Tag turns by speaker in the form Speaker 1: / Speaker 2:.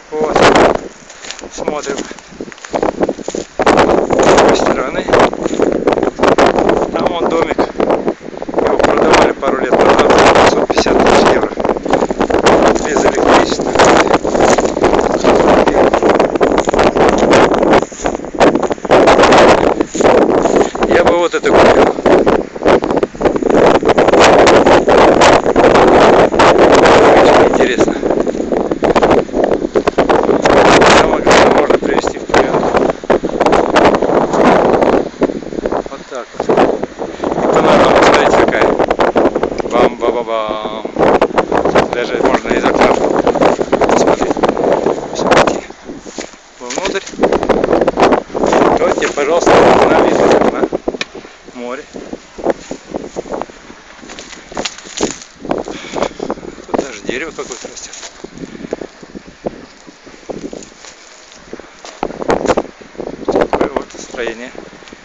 Speaker 1: Вот, смотрим с другой стороны. Там вон домик. Его продавали пару лет назад за 550 000 евро. Без электричества. Я бы вот это купил. Очень интересно. Самое главное, можно привести в порядок. Вот так вот. Это, наверное, вот, смотрите, такая. Бам-ба-ба-бам. Даже можно из окна посмотреть. Все-таки вовнутрь. Вот тебе, пожалуйста, на вид из окна. Море. Тут даже дерево какое-то растет. Такое вот строение.